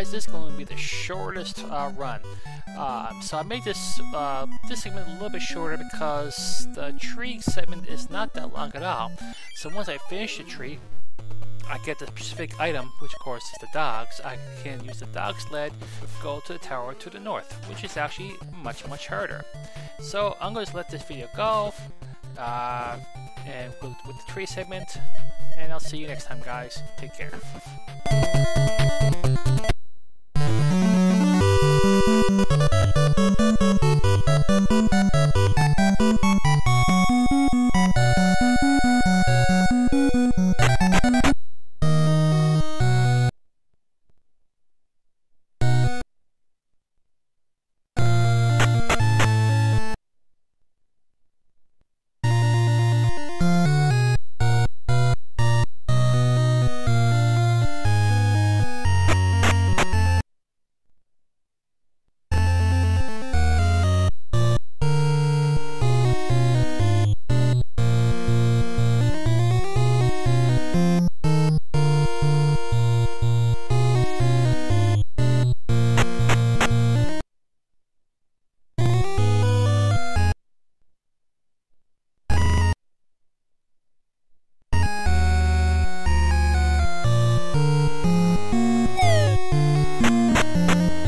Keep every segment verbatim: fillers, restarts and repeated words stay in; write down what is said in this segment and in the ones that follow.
guys, this is going to be the shortest uh, run. Um, so I made this uh, this segment a little bit shorter because the tree segment is not that long at all. So once I finish the tree, I get the specific item, which of course is the dogs. I can use the dog sled, go to the tower to the north, which is actually much, much harder. So I'm going to let this video go, uh, and with, with the tree segment, and I'll see you next time, guys. Take care.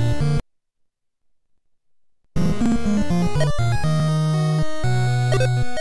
You